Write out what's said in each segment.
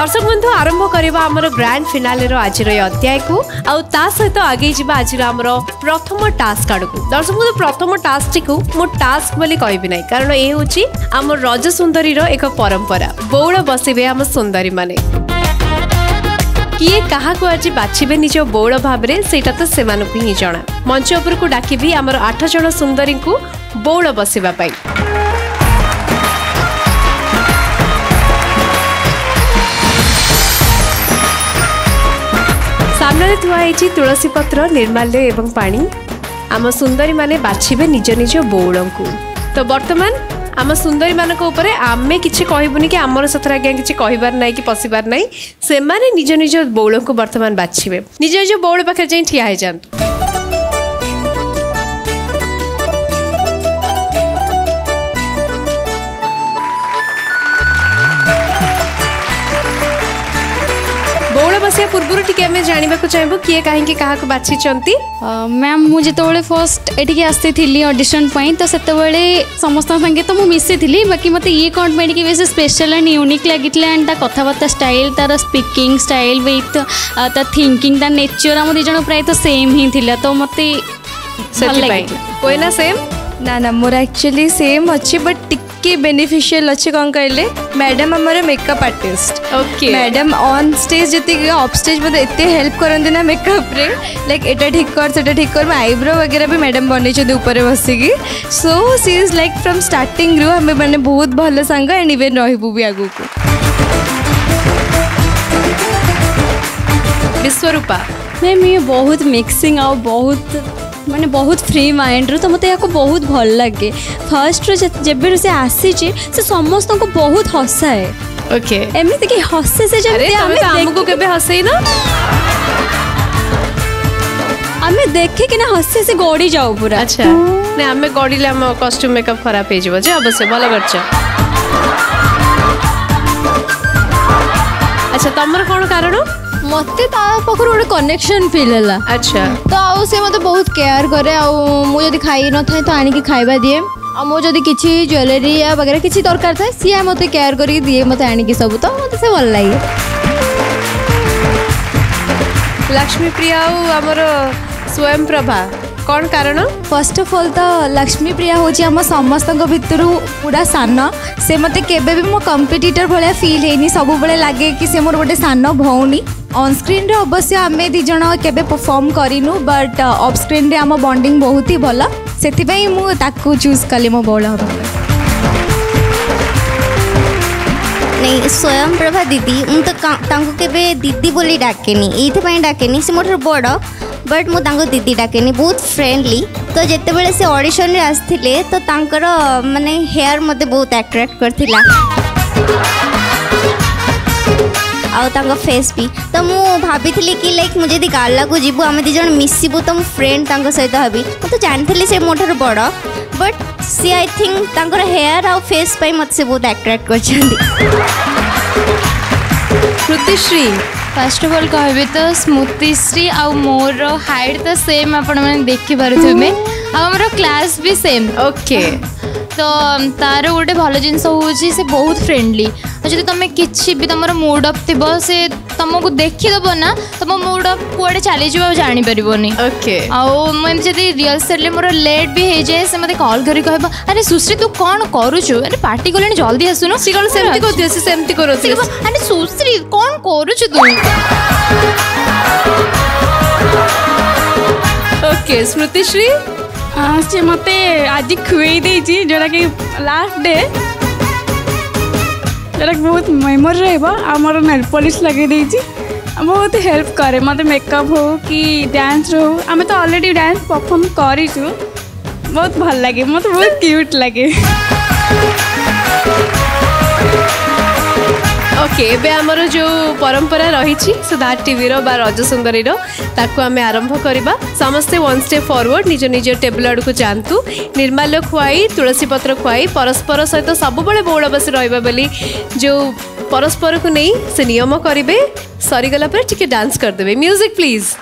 दर्शक बंधु आरंभ करवा आमर ग्रांड फिनाले आज अध्याय को आ सहित आगे जावा आज आमर प्रथम टास्क आड़ को। दर्शक बंधु प्रथम टास्क टी को मो टास्क बोली कहबी नहीं, कारण ये हूँ आम रज सुंदरी एक परंपरा। बौड़ बसवे आम सुंदरी माने किए क्या आज बाछिबे निज बौड़ भाव से तो से ही जना। मंच उपर को डाकिबी आमर 8 जन सुंदरी को बौड़ बसवा पाई। सामने थुआई तुलसी पत्र, निर्माल्य एवं पानी। आम सुंदरी माने बाछिबे निज निज बौड़ को। तो वर्तमान आम सुंदरी मान आमे किसी कहबुनि कि आमर सथर आज्ञा किसी कहबार ना कि पशिबार ना, से निज निज बौड़ को वर्तमान बाछिबे। निज निज बौड़ पाखे जाई ठिया हो जातु। बौड़ बसिया पूर्व टी जानवा चाहबू किए कहीं क्या बाछी मैम मुझे जो फर्स्ट एटिके आसी ऑडिशन तो से समस्त संगे तो मिसी थी, बाकी मत ये कौन पे बेस स्पेशल एंड यूनिक लगी एंड कथबार्ता स्टाइल तार स्पीकिंग स्टाइल विथ ता थिंकिंग ता नेचर आम दिज प्राय तो सेम ही थिला, तो मत कोई ना सेम ना ना मोर एक्चुअली सेम अच्छी बट टिके बेनिफिशियल अच्छे कौन कहले मैडम हमारे makeup artist. Okay madam on stage जी ऑफ स्टेज मतलब एते हेल्प करते ना मेकअप रे, लाइक एटा ठीक कर सेटा ठीक कर, आईब्रो वगैरह भी मैडम बनई ऊपर बसिकी। So she is like from starting रु हमें मैंने बहुत भल सांग एंड इवेन रहबू भी आगु को। विश्वरूपा मैम ये बहुत मिक्सिंग आ बहुत माने बहुत फ्री माइंड रो, तो मत या बहुत भल लगे। फर्स्ट जब से आसी से समस्त को बहुत हसाए। ओके एमती कि हसे से हमको केबे हसई ना आमे देखे कि ना हसे से गड़ी जाऊ पूरा। अच्छा ना आमे गड़ीले हम कॉस्ट्यूम मेकअप खराब हो जे अवश्य भल करछ। अच्छा तमर कोन कारण मते पाखर गोटे कनेक्शन फील है। अच्छा तो आउ से मते बहुत केयर करे, मु जदी खाई न थाए तो आनी के खाइबा दिए, आ मो जदी किछि ज्वेलरी या वगैरह किछि दरकार थाए सी मते केयर करी दिए मते आनी के सब, तो मते से भल लागे। लक्ष्मी प्रिया आमर स्वयं प्रभा कौन कारण? फर्स्ट ऑफ ऑल तो लक्ष्मी प्रिया हूँ आम समस्त भितर पूरा सान, से मत केबे भी मो कंपिटिटर भाया फील है, सब बड़े लगे कि से मोर गोटे सान भौणी। ऑन स्क्रीन रे अवश्य आम दिज केबे परफॉर्म करिनु, बट ऑफ स्क्रीन रे आम बॉन्डिंग बहुत ही भल, से मु ताकू चूज कली मो बौड़ हम। नहीं स्वयं प्रभा दीदी मु तो केबे दीदी बोली डाकेनी, ये डाकेनी से मोटर बड़, बट मु दीदी डाकेनी, बहुत फ्रेंडली। तो जिते बड़े से ऑडिशन रे आसथिले तो तांकर माने हेयर मते बहुत अट्रैक्ट करथिला आउ तांका फेस भी। तो मु भाभी कि लाइक मुझे दी गाला को जीवु आम दी जन मिसिबु तो मु फ्रेंड तांका सहित हबी। तो जानथिली से मोटर बड़, बट सी आई थिंक तांकर हेयर आउ फेस पाई मत से बहुत अट्रैक्ट करछंदी। श्रुतिश्री फर्स्ट ऑफ ऑल कहबे तो स्मृतिश्री आ मोर हाइट तो सेम आपण माने देखि पारुथबे, आ हमर क्लास भी सेम। ओके तो तार गोटे भल जिनस हूँ से बहुत फ्रेंडली, जब तुम किसी भी तुम मूड अफ थी से तुमको देखीदेव ना तुम मूड अफ कौड़े चली जापर। ओके आदि रिहर्सल मोर लेट भी हो जाए से मत कॉल कर कह अरे सुश्री तू कौन करुचु, अरे पार्टी कले जल्दी आसुन सी कौन सेमती अरे सुश्री कौन करुचु तू। ओके स्मृतिश्री से मते आज खुई देजी जोरा कि लास्ट डे जोरा बहुत मेमोरी रहबो। आमर नेल पॉलिश लगे देजी बहुत हेल्प करे मते मेकअप हो कि डांस हो, आमे तो ऑलरेडी डांस परफॉर्म करिछु, बहुत भल लगे मते बहुत क्यूट लगे। ओके एबे हमर जो परंपरा रही सुधा टीवी रो बा रज सुंदरी रो ताको आमे आरंभ करिबा। समस्ते वन स्टेप फॉरवर्ड निज निज टेबल आड़ को जातु, निर्माल्य खुआई तुलसी पत्र खुआई परस्पर सहित सब बड़े बौड़ बसी रहिबा बोली जो परस्पर को नहीं से नियम करेंगे। सरीगला पर टिके डांस करदे। Music please.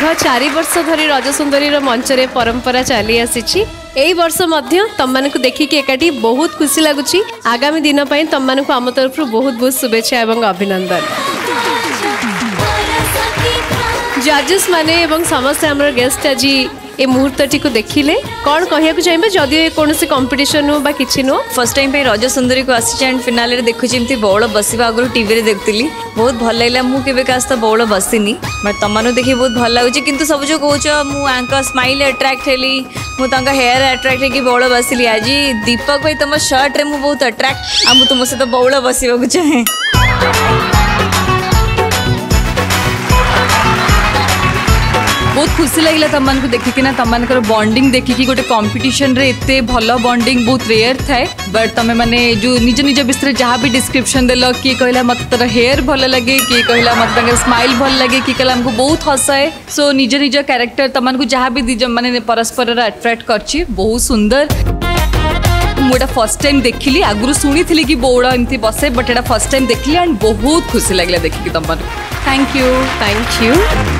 दीर्घ 4 वर्ष धरी रजसुंदरी मंचरे परंपरा चली आसी एई वर्ष मध्य तममानकु देखिकी एकाठी बहुत खुशी लगुची। आगामी दिन पई तममानकु आम तरफ बहुत बहुत शुभेच्छा एवं अभिनंदन। जजेस माने एवं समस्त हमर गेस्ट आज ए मुहूर्तटी को देखिले कौन कहया चाहिए जदि कौन सी कंपटीशन हो कि नो फर्स्ट टाइम पे रजसुंदरी को आसी एंड फिनाले देखुची एमती बौल बसवा आगु टीवी रे देखुली बहुत भल लागला। मु केबे कास तो बौल बसिनी बट तमनु देखि बहुत भल लागुची किंतु सब जो कहूछ मु आंका स्माइल अट्रैक्ट हेली मु तांका हेयर अट्रैक्ट हेकी बौल बसिली। आज दीपक भाई तुम शर्ट रे मु बहुत अट्रैक्ट आ मु तुम सहित बौल बसिबा को चाहे। बहुत खुशी लगे तुम मानक देखिकिना तुम मानकर बॉन्डिंग देखिकी गोटे कंपटीशन रे एते भल बॉन्डिंग बहुत रेयर थाए बट तुम माने जो निज निज विषय जहाँ भी डिस्क्रिप्शन देल किए कहला मत तर हेयर भल लगे किए कहला मत स्माइल भल लगे किए कहला हमको बहुत हसाए। सो निज निज कैरेक्टर तुम जहाँ भी माने परस्पर अट्रैक्ट करछि बहुत सुंदर। मुझे फर्स्ट टाइम देखिली आगुरी शुणी थी कि बौड़ एमती बसे but Etah first time देखिली and बहुत खुशी लगे देखिकी तुम thank you thank you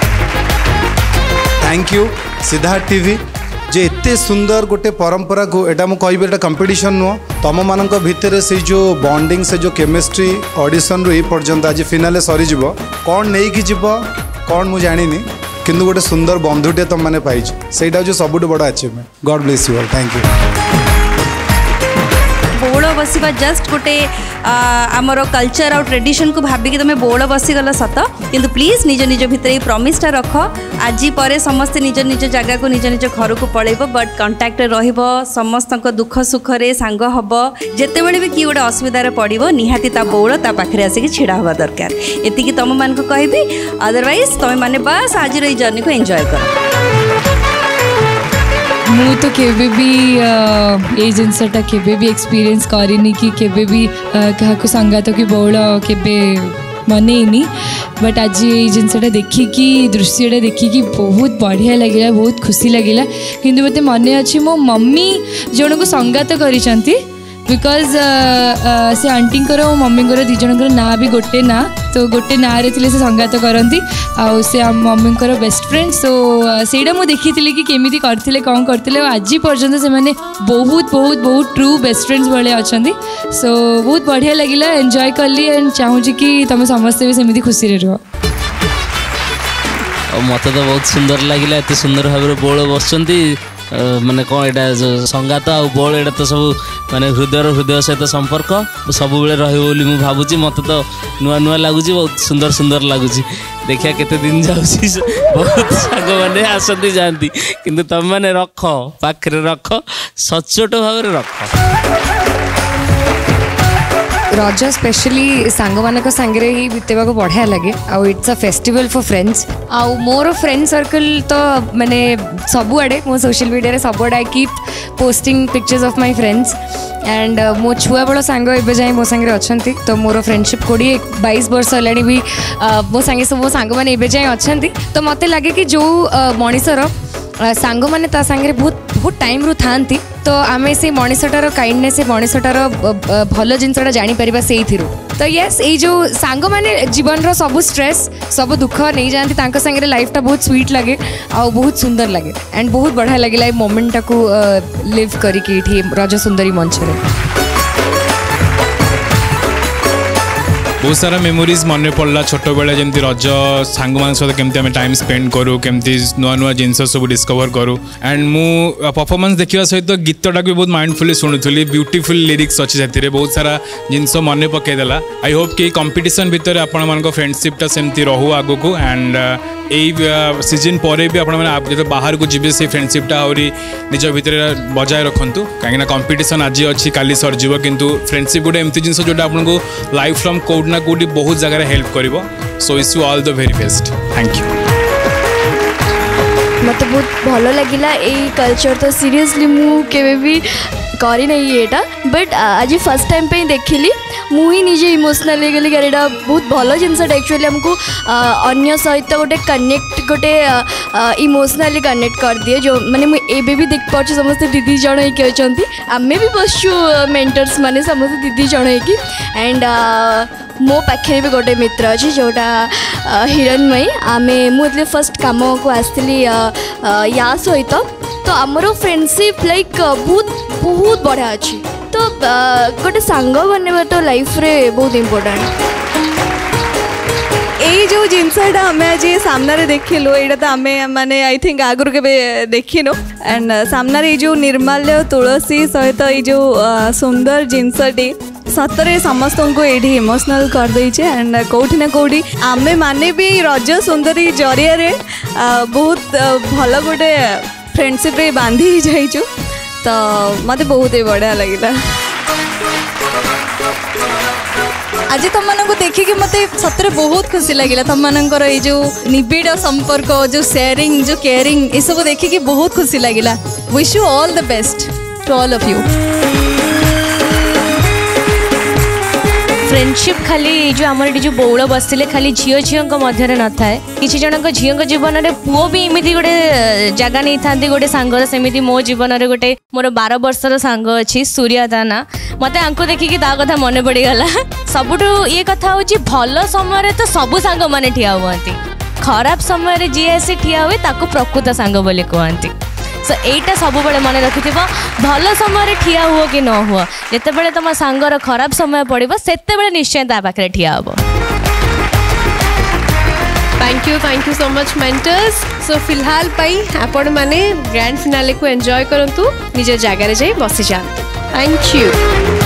thank you Siddharth TV जे एते सुंदर गोटे परंपरा को एटा मु कहबे एटा कंपटीशन नुह तम मानक भितर से जो बॉन्डिंग से जो केमिस्ट्री ऑडिशन रो ए पर्यंत आज फिनाले सरी जीवो कौन नहीं कि जीवो कौन मु जानिनी किंतु गोटे सुंदर बंधुटे तुम माने पाइछ सेटा जो सबुठ बड़ achievement. God bless you all thank you. बौल बसवा जस्ट गोटे आमर कल्चर और ट्रेडिशन को भाविकी तुम बौल बसीगल सत किंतु प्लीज निज निज भितर प्रमिसटा रख आज पर समस्ते निज निज जगह को निज निज घर को पलैब बट कंटाक्ट समस्त दुख सुख रे सांग हम जिते बड़े भी किए गोटे असुविधार पड़ो निहाती ता बौल ता पाखे आसिक छिड़ा हवा दरकार एति तुम मान को कहबी। अदरवाइज तुम मैंने बस आज जर्नी को एंजॉय कर। मु तो केबे भी ये जिनसटा केबे भी एक्सपीरियंस करिनी कि केबे भी क्या संगात कि बौल केबे मनईनी बट आज ये जिनसटा देखिकी दृश्यटा देखिकी बहुत बढ़िया लगे बहुत खुशी लगे किंतु मते मन अच्छी मो मम्मी जन को संगात करिसंती बिकज से आंटी और मम्मी दी जन ना भी गोटे ना तो गोटे ना रे से संगात करती आउ से मम्मी बेस्ट फ्रेंड। सो सेटा मुझे देखी कि केमी करते कौन करते आज पर्यंत से मैंने बहुत बहुत बहुत ट्रू बेस्ट फ्रेंड्स भाई अच्छा। सो बहुत बढ़िया लगे एंजॉय कली एंड चाहूँगी कि तुम समस्ते भी सेमती खुशी रह। मत तो बहुत सुंदर लगे एत सुंदर भाव में बौल बस माने कौन यहाँ संगात आ बौल एटा तो सब माने हृदय सहित संपर्क सब बेले रही भावुँ मत तो नुआ नुआ लगुच बहुत सुंदर सुंदर लगुच देखिया केते दिन जाउसी बहुत साग मैंने आसती जाती किंतु तुम मैंने रख पाखे रख सचोट भाव रख। रज स्पेशली सांग मानक सांगे ही बितेबा बढ़िया लगे आउ it's a festival for friends आउ मोर फ्रेंड सर्कल तो मैंने सबुआड़े मो सोशल मीडिया सबुआड़े I keep posting pictures of my friends and मो छुआ बड़ सांग एवं जाए मो सांगे अच्छा तो मोर फ्रेंडशिप 20-22 वर्ष है भी मो सांगे सब मो सांग मैंने एवं जाए अच्छा तो मत लगे कि जो मनीषर सांग मैंने ता सांगे बहुत बहुत टाइम रू था तो आम से मनीषटार काइंडनेस मनीषटार भल जिनसा जापर से तो यस ये जो सांग मैंने जीवन सब स्ट्रेस सब दुख नहीं जाती सांगे लाइफटा बहुत स्वीट लगे आ बहुत सुंदर लगे एंड बहुत बढ़िया लगे मोमेंटा को लिव करके रजसुंदरी मंच रे बहुत सारा मेमोरीज मन पड़ा छोट बेले जमी रज सांग मान सहित केमती आम टाइम स्पेंड करूँ केमती नुआ नुआ जिनस सब डिस्कवर करूँ एंड मु परफॉर्मेंस देखा सहित गीतटा भी बहुत माइंडफुली शुणुली ब्यूटीफुल लिरिक्स अच्छी से बहुत सारा जिनस मन पकईदेला। आई होप कि कंपटीशन भितर आपण मान फ्रेंडशिपटा सेमती रहू आगु को एंड यही सीजन पर भी आप बाहर को जी से फ्रेंडशिपटा आहरी निज भितर बजाय रखु कहीं कंपटीशन आज अच्छी काली सरजीव किंतु फ्रेंडशिप गोटे एमती जिन जोटा आपको लाइफ लॉन्ग कोड ना कोडी बहुत जगह हेल्प करिवो। So wish you all the very best thank you. मत बहुत भल लगिला ए कल्चर तो सीरियसली मु केबे भी करी नहीं एटा बट आज फर्स्ट टाइम पे देखिली मुझे निजे इमोशनाल हो गली यार यहाँ बहुत भल जिनसा एक्चुअली आमको अन्य सहित गोटे कनेक्ट गोटे इमोशनाली कनेक्ट कर दिए जो माने मुझे भी देख पार्छ समस्त दीदी जन होगी अच्छा आम भी बसचु मेंटर्स माने समस्त दीदी जन होगी एंड मो पाखे भी गोटे मित्र अच्छी जोटा हिरणमयी आमे मुझे फर्स्ट कम को आसती या सहित तो आमर फ्रेंडशिप लाइक बहुत बहुत बढ़िया अच्छी तो गोटे सांग बनवा तो लाइफ रे बहुत इम्पोर्टेंट ये जो जिनसा आम आज सामने देखिलु यहाँ तो आम माने आई थिंक आगुरी के देखिनु एंड सामने जो निर्माल्य तुलसी सहित ये जो सुंदर जिनसटी सतरे समस्त को ये इमोशनल कर देचे एंड कौटी ना कौटी आमे माने भी रज सुंदरी जरिया रे बहुत भल गोटे फ्रेंडशिप रे बांधी जाइचु तो मत बहुत ही बढ़िया लगिला आज तुम मानक देखिए मत सतरे बहुत खुशी लगे तुम मानकर ये जो निबिड़ संपर्क जो शेयरिंग जो केयरिंग ये सब देखिए बहुत खुशी लगे wish you all the best to all of you friendship खाली जो आमर जो बौल बसते खाली झील झील मध्य न थाए किसी जनक झील जीवन में पुओ भी एमती गोटे जगह नहीं था गोटे सांगर सेमती मो जीवन में गोटे मोर 12 वर्षर सांग अच्छी सूर्या ता ना मत आंको देखिकी ता कथा मन पड़गला सबुठु ये कथा हूँ भल समय तो सबू सांग मैंने ठिया हुआ खराब समय जी आसी ठिया हुए ताको प्रकृत सांग बोली कहती सो एटा सब बड़े मन रखि भल समय ठिया हुआ कि न हुआ जिते तुम सांगर खराब समय पड़ो से निश्चय ता पाखे ठिया हम thank you so much mentors so फिलहाल आपण माने ग्रैंड फिनाले को एंजॉय करंतु निज जगह रे जाई बसी जांतु थैंक यू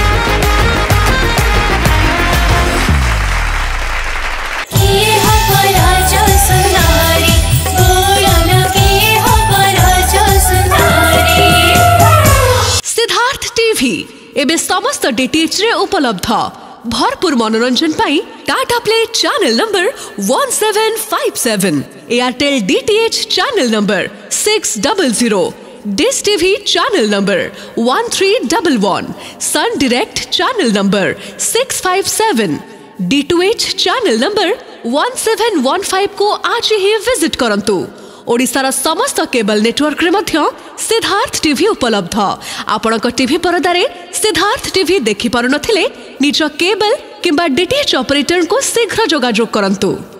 सिद्धार्थ टीवी एबे समस्त डीटीएच रे उपलब्ध भरपूर मनोरंजन पाई Tata Play channel number 1757 Airtel DTH channel number 600 Dish TV channel number 1311 Sun Direct channel number 657 D2H channel number 1715 को आज ही विजिट करंतु ओडिशार समस्त केबल नेटवर्क रे मध्य सिद्धार्थ टीवी उपलब्ध आपणक टीवी परदारे सिद्धार्थ टीवी देखि पारु नथिले निज केबल किंबा डीटीएच ऑपरेटर को शीघ्र जोगाजोग करंतु।